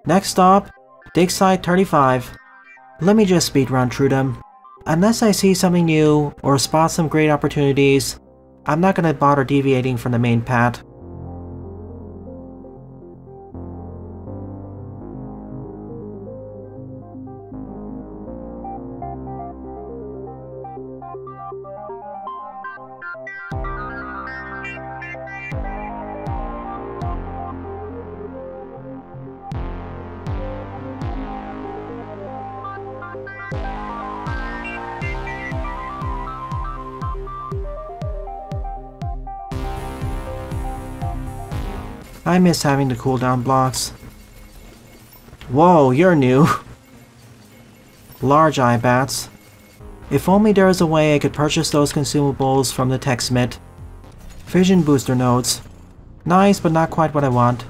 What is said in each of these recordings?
Next stop, dig site 35. Let me just speedrun through them. Unless I see something new or spot some great opportunities, I'm not gonna bother deviating from the main path. I miss having the cooldown blocks. Whoa, you're new. Large eye bats. If only there was a way I could purchase those consumables from the techsmith. Vision booster nodes. Nice, but not quite what I want.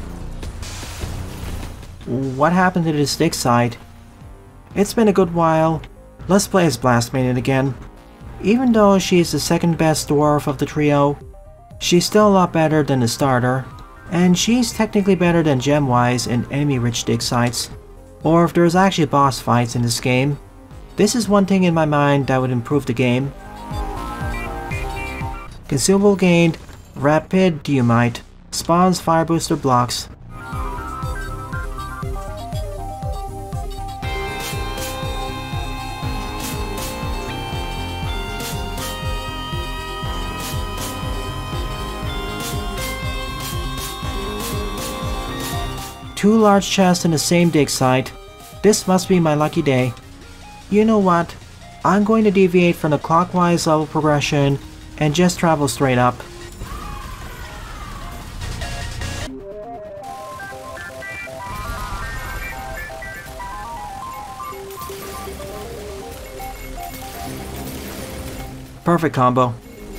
What happened to this dig site? It's been a good while. Let's play as Blast Maiden again. Even though she's the second best dwarf of the trio, she's still a lot better than the starter. And she's technically better than gem-wise in enemy-rich dig sites, or if there's actually boss fights in this game. This is one thing in my mind that would improve the game. Consumable gained, Rapid Diumite, spawns fire booster blocks. Two large chests in the same dig site. This must be my lucky day. You know what? I'm going to deviate from the clockwise level progression and just travel straight up. Perfect combo.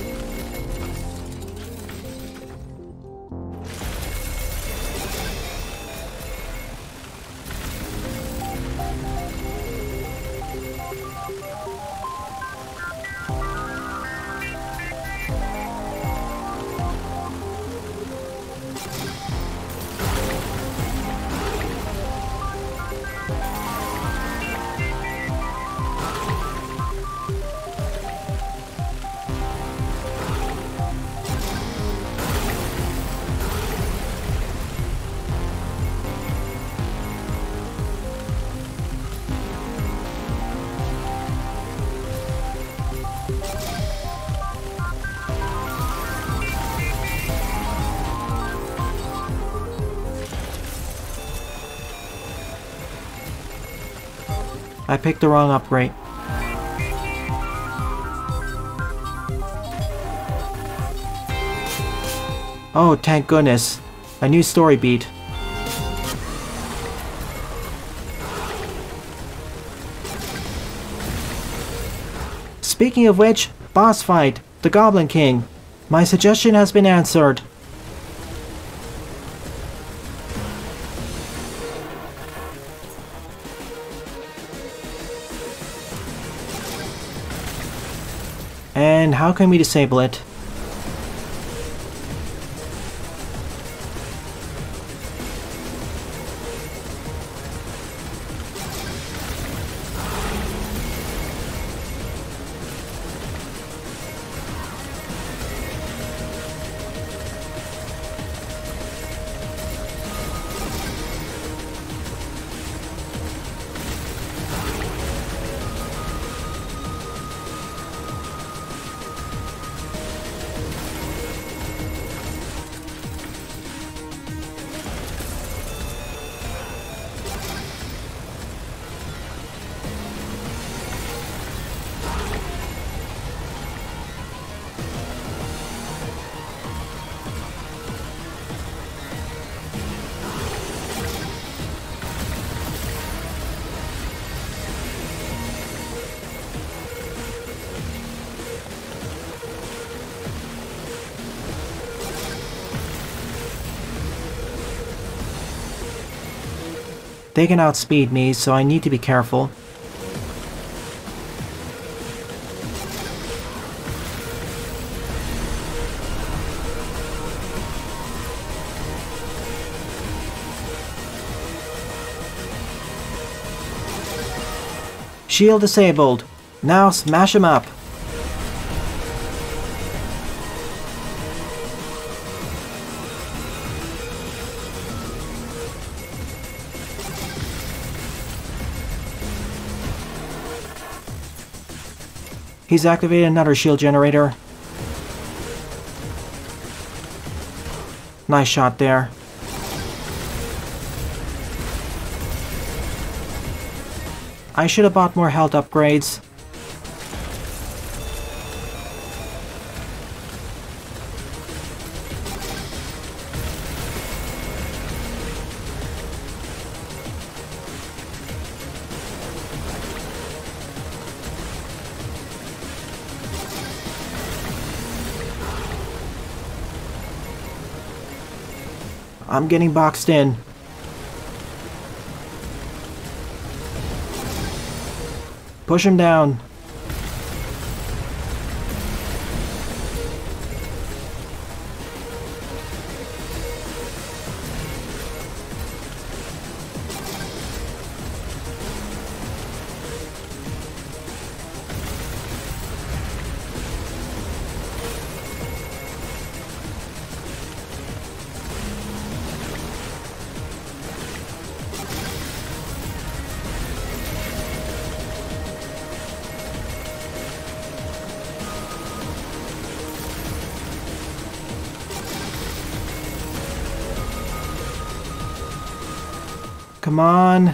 I picked the wrong upgrade. Oh, thank goodness. A new story beat. Speaking of which, boss fight, the Goblin King. My suggestion has been answered. And how can we disable it? They can outspeed me, so I need to be careful. Shield disabled. Now smash him up. He's activated another shield generator. Nice shot there. I should have bought more health upgrades. I'm getting boxed in. Push him down. Come on.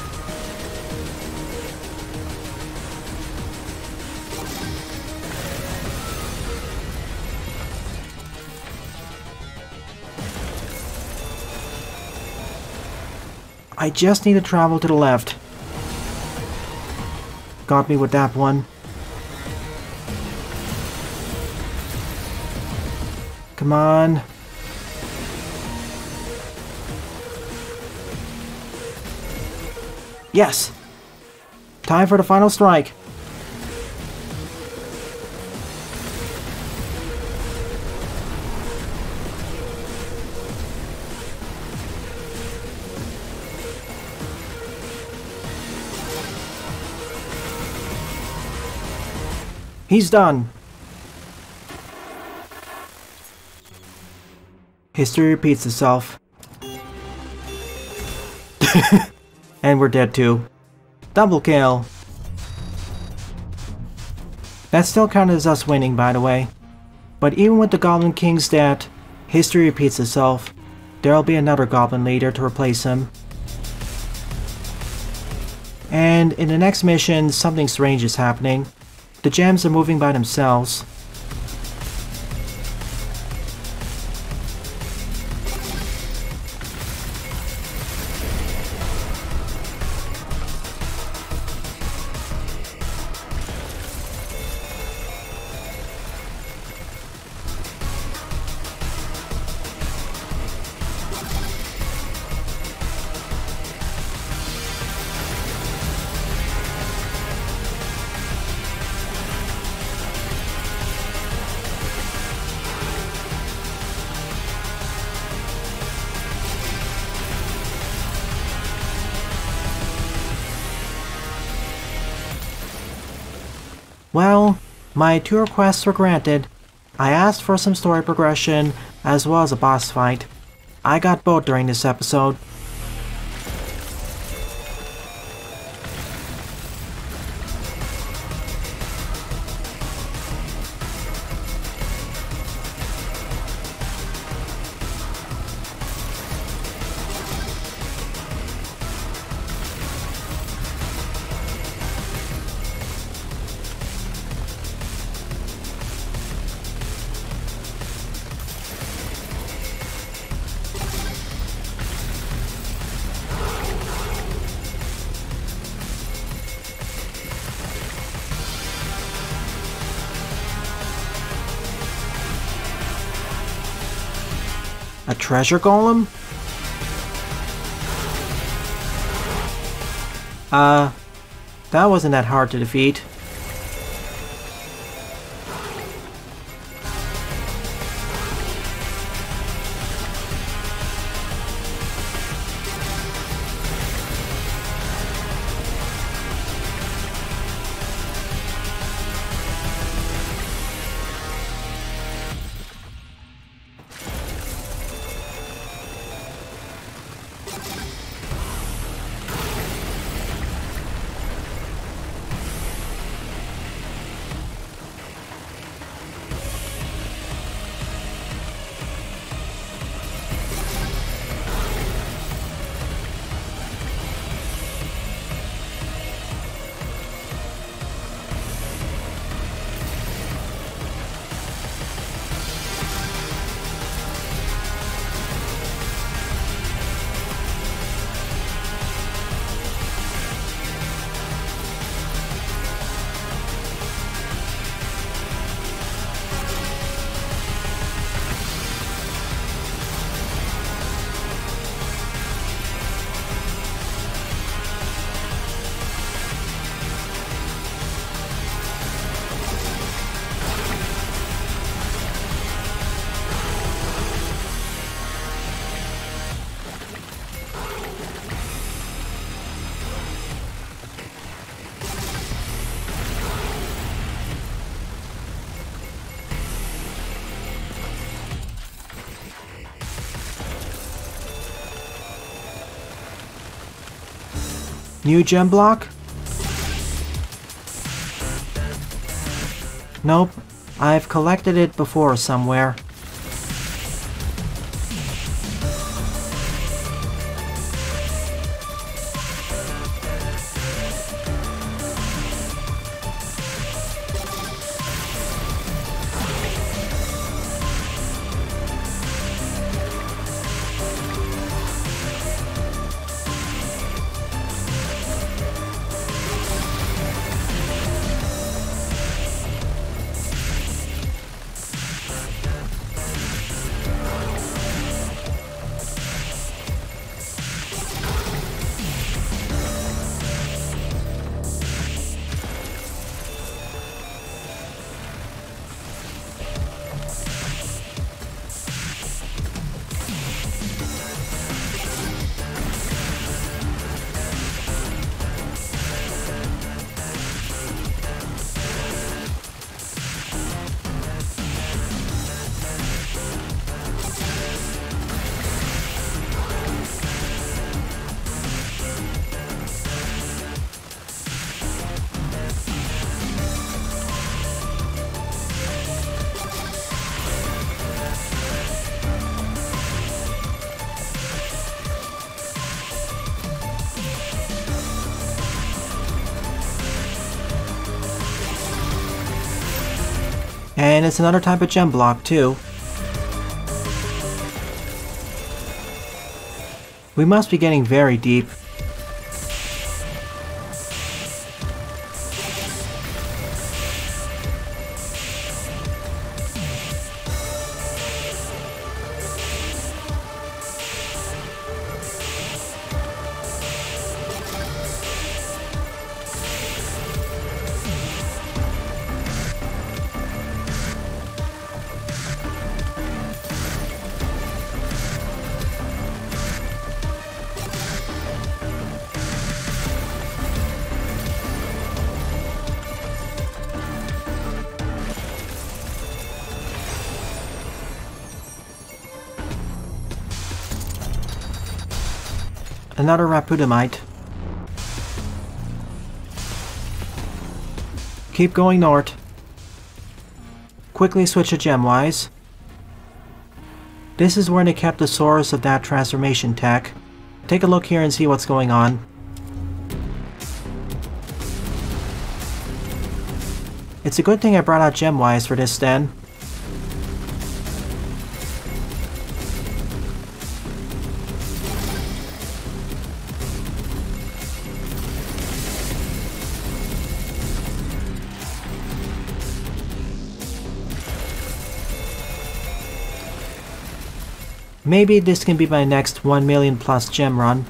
I just need to travel to the left. Got me with that one. Come on. Yes! Time for the final strike. He's done. History repeats itself. And we're dead too. Double kill. That still counted as us winning, by the way. But even with the Goblin King's death, history repeats itself. There'll be another Goblin leader to replace him. And in the next mission, something strange is happening. The gems are moving by themselves. Well, my 2 requests were granted. I asked for some story progression, as well as a boss fight. I got both during this episode. A treasure golem? That wasn't that hard to defeat. New gem block? Nope, I've collected it before somewhere. And it's another type of gem block too. We must be getting very deep. Another Rapudamite. Keep going north. Quickly switch to Gemwise. This is where they kept the source of that transformation tech. Take a look here and see what's going on. It's a good thing I brought out Gemwise for this then. Maybe this can be my next 1 million plus gem run.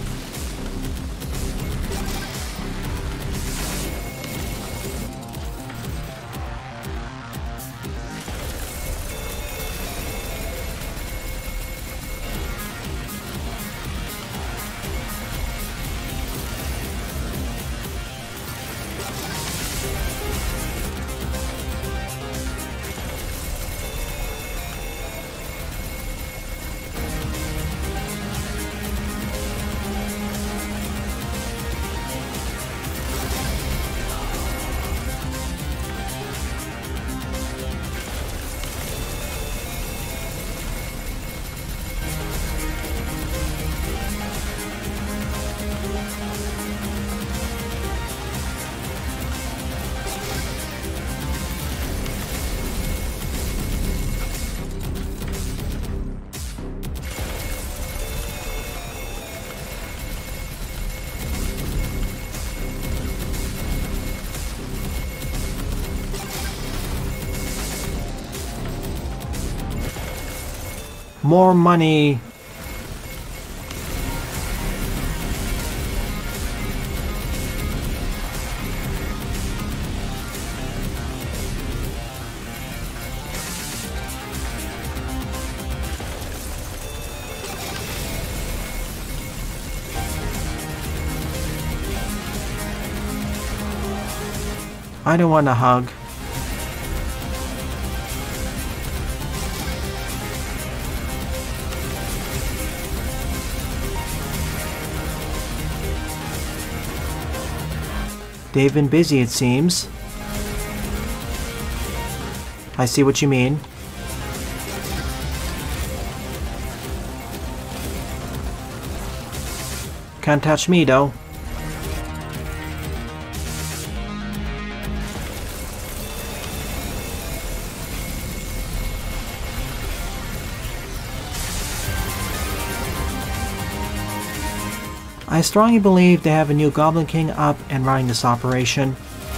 More money. I don't want a hug. They've been busy, it seems. I see what you mean. Can't touch me, though. I strongly believe they have a new Goblin King up and running this operation.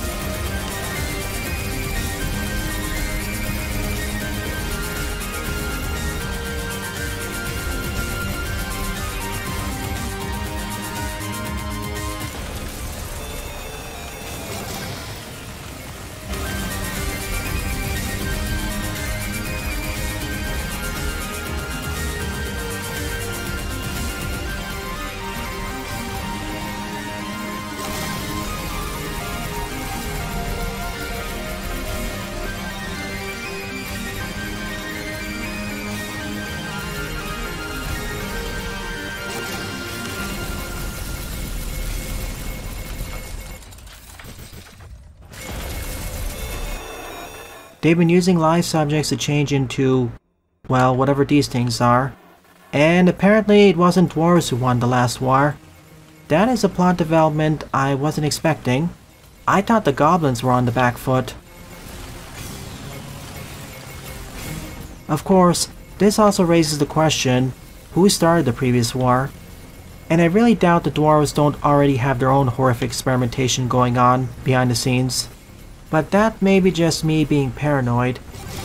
They've been using live subjects to change into, well, whatever these things are. And apparently it wasn't dwarves who won the last war. That is a plot development I wasn't expecting. I thought the goblins were on the back foot. Of course, this also raises the question, who started the previous war? And I really doubt the dwarves don't already have their own horrific experimentation going on behind the scenes. But that may be just me being paranoid.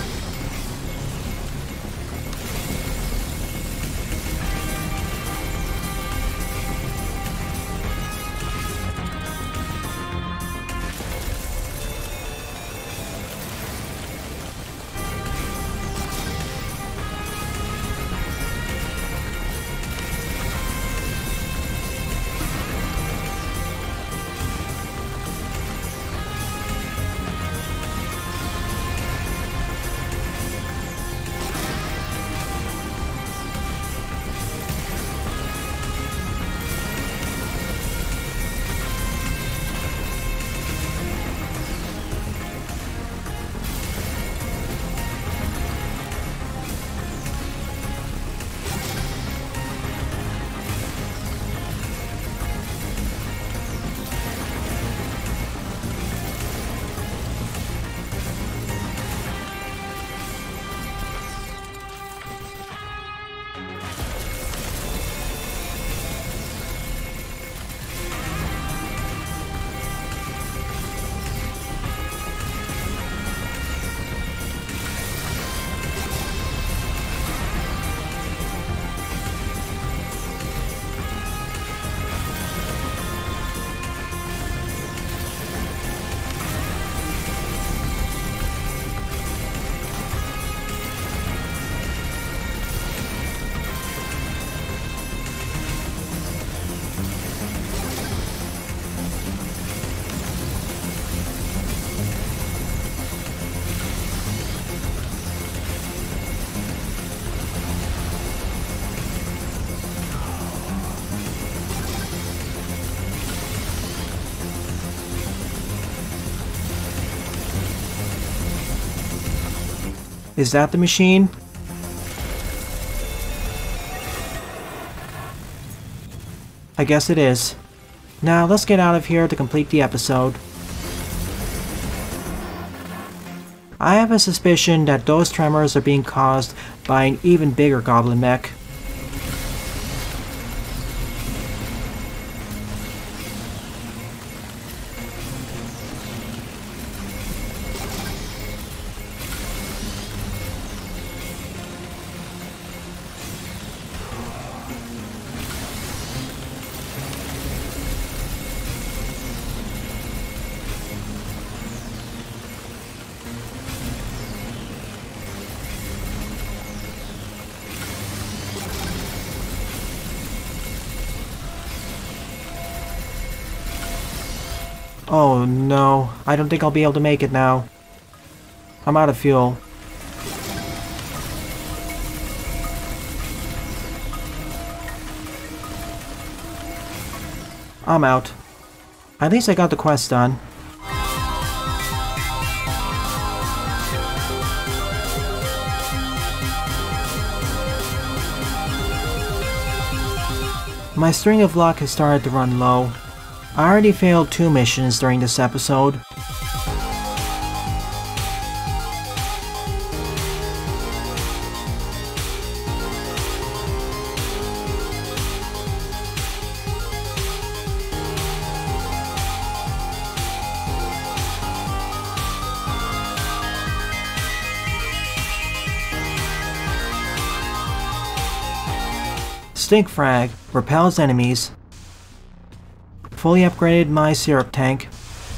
Is that the machine? I guess it is. Now let's get out of here to complete the episode. I have a suspicion that those tremors are being caused by an even bigger goblin mech. Oh no, I don't think I'll be able to make it now. I'm out of fuel. I'm out. At least I got the quest done. My string of luck has started to run low. I already failed 2 missions during this episode. Stink Frag repels enemies. Fully upgraded my syrup tank.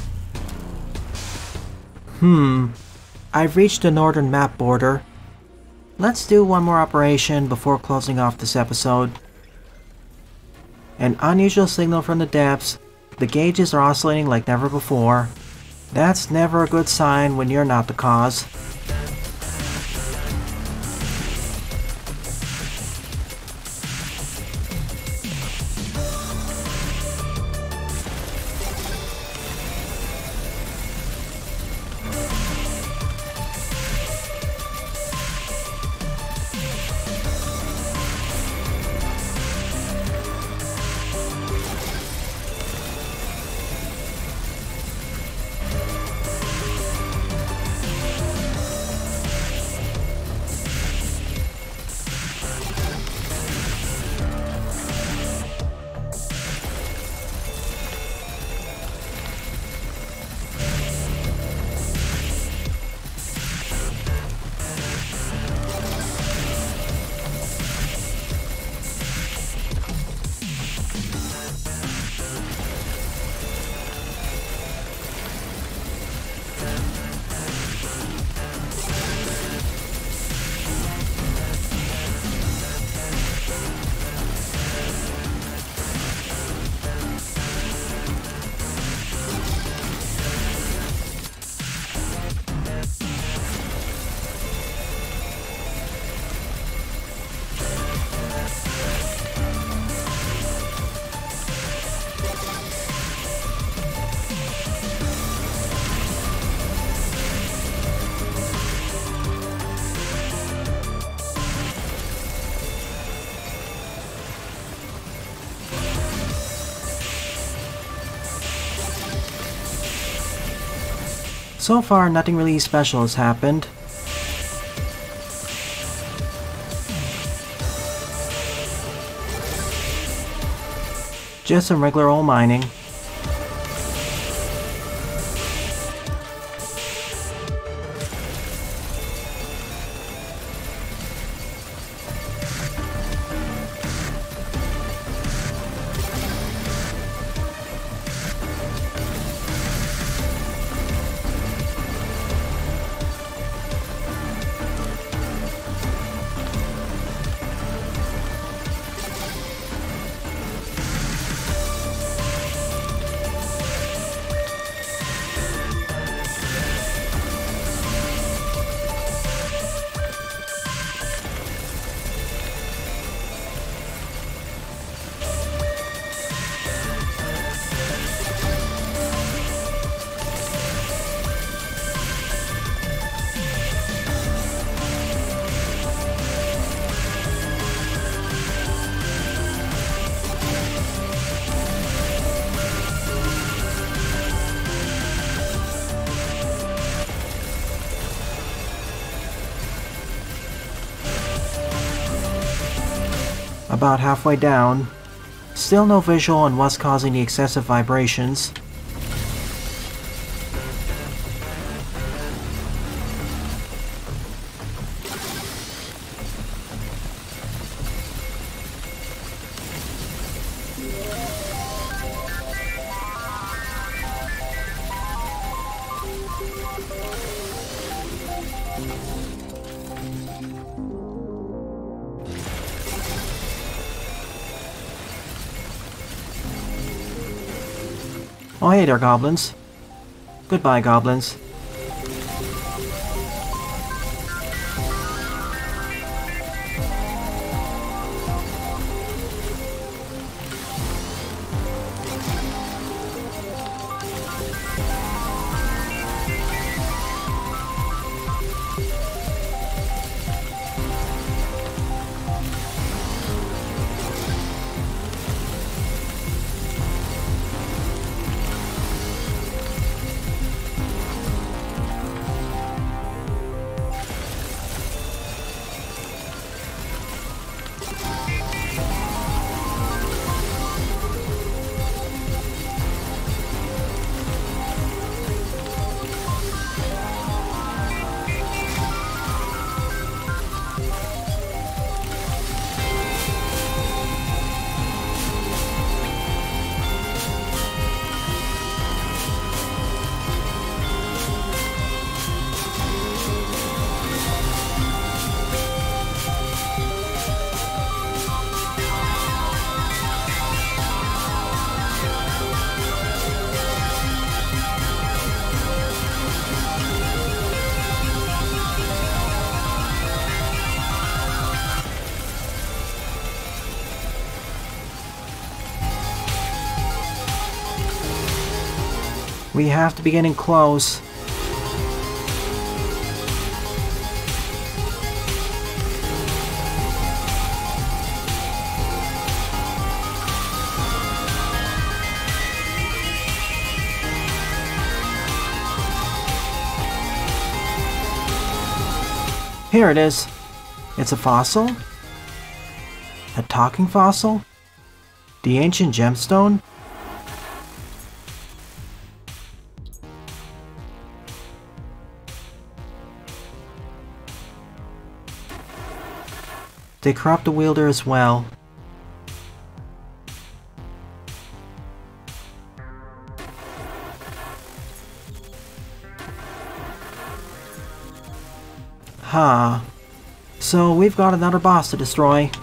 I've reached the northern map border. Let's do one more operation before closing off this episode. An unusual signal from the depths. The gauges are oscillating like never before. That's never a good sign when you're not the cause. So far, nothing really special has happened. Just some regular old mining. About halfway down. Still no visual on what's causing the excessive vibrations. Oh hey there, goblins. Goodbye, goblins. We have to be getting close. Here it is. It's a fossil? A talking fossil? The ancient gemstone? They cropped the wielder as well. Huh. So we've got another boss to destroy.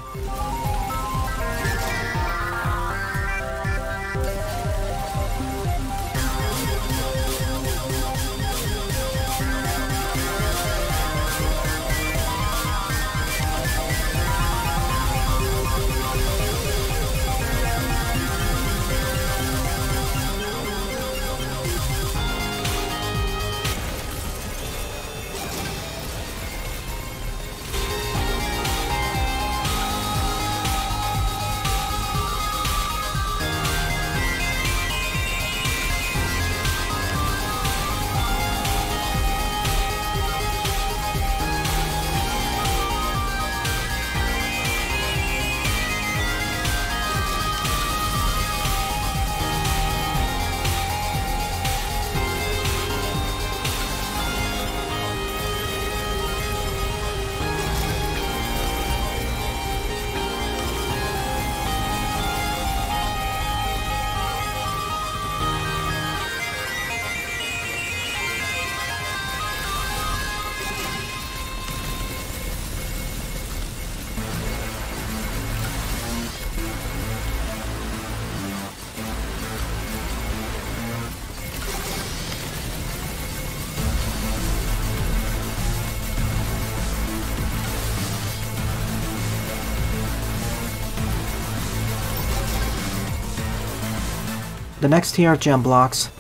The next tier of gem blocks.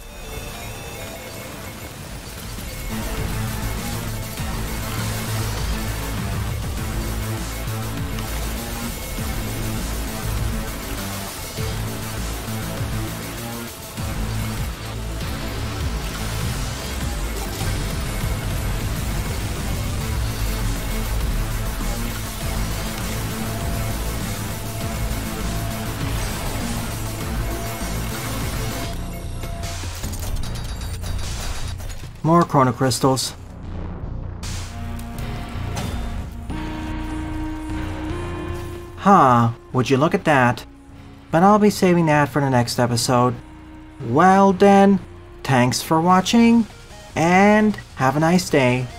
More chrono crystals. Huh, would you look at that? But I'll be saving that for the next episode. Well then, thanks for watching, and have a nice day.